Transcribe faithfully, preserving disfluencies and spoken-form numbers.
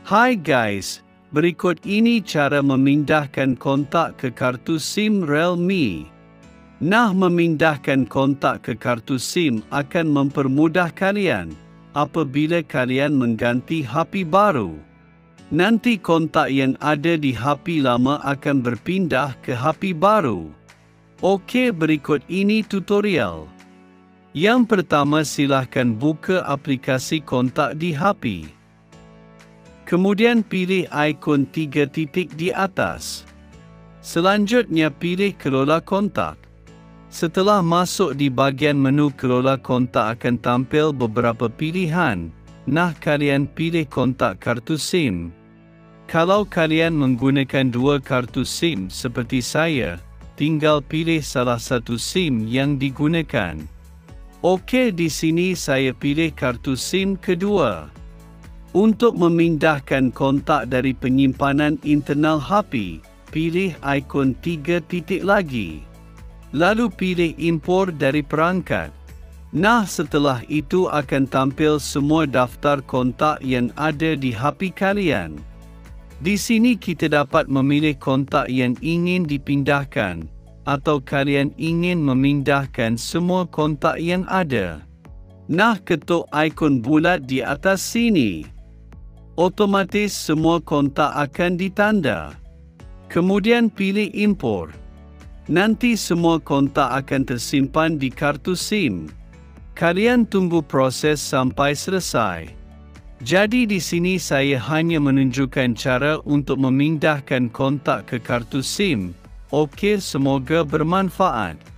Hai guys, berikut ini cara memindahkan kontak ke kartu SIM Realme. Nah, memindahkan kontak ke kartu SIM akan mempermudah kalian apabila kalian mengganti H P baru. Nanti kontak yang ada di H P lama akan berpindah ke H P baru. Okey, berikut ini tutorial. Yang pertama, silahkan buka aplikasi kontak di H P. Kemudian pilih ikon tiga titik di atas. Selanjutnya pilih kelola kontak. Setelah masuk di bahagian menu kelola kontak akan tampil beberapa pilihan. Nah, kalian pilih kontak kartu SIM. Kalau kalian menggunakan dua kartu SIM seperti saya, tinggal pilih salah satu SIM yang digunakan. Okey, di sini saya pilih kartu SIM kedua. Untuk memindahkan kontak dari penyimpanan internal H P, pilih ikon tiga titik lagi. Lalu pilih import dari perangkat. Nah, setelah itu akan tampil semua daftar kontak yang ada di H P kalian. Di sini kita dapat memilih kontak yang ingin dipindahkan, atau kalian ingin memindahkan semua kontak yang ada. Nah, ketuk ikon bulat di atas sini. Otomatis semua kontak akan ditanda. Kemudian pilih import. Nanti semua kontak akan tersimpan di kartu SIM. Kalian tunggu proses sampai selesai. Jadi di sini saya hanya menunjukkan cara untuk memindahkan kontak ke kartu SIM. Okey, semoga bermanfaat.